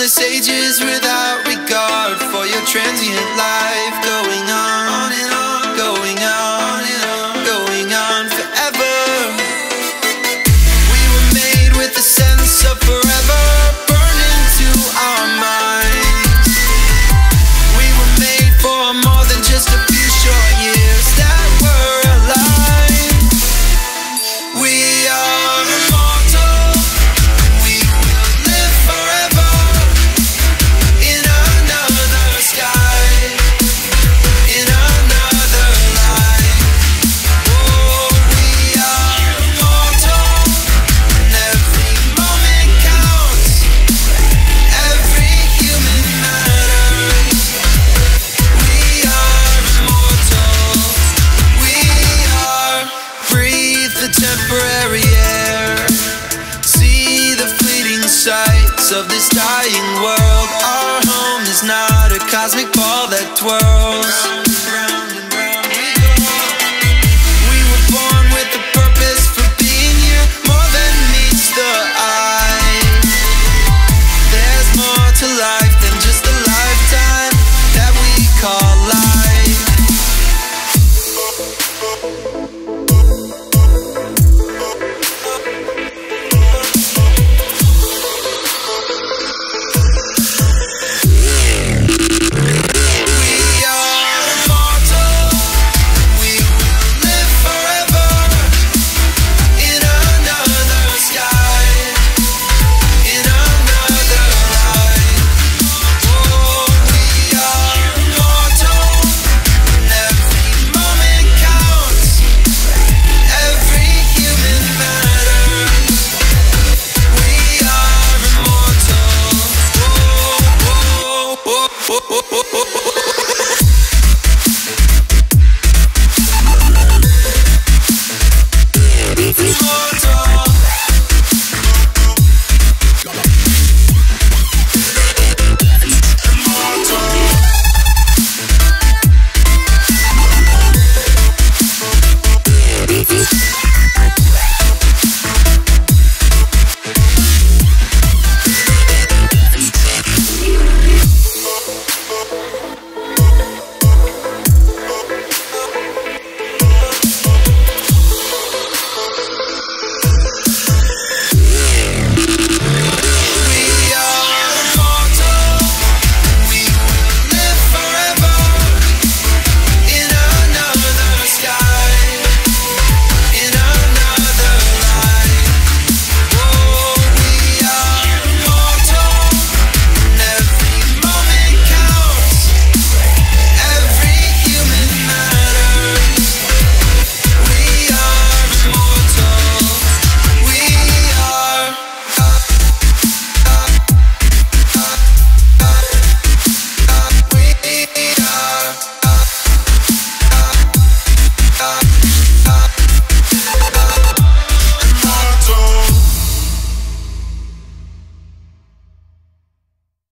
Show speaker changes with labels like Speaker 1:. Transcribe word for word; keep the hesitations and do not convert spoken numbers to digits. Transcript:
Speaker 1: endless ages without regard for your transient life. Going on and on, going on and on, going on forever. We were made with a sense of forever burned into our minds. We were made for more than just a few short years that were alive. We are immortal. We will live forever in another sky, in another life. Oh, we are immortal, and every moment counts. Every human matters. We are immortal. We are. Breathe the temporary air. See the fleeting sights of this dying world. Our home is not a cosmic ball that twirls.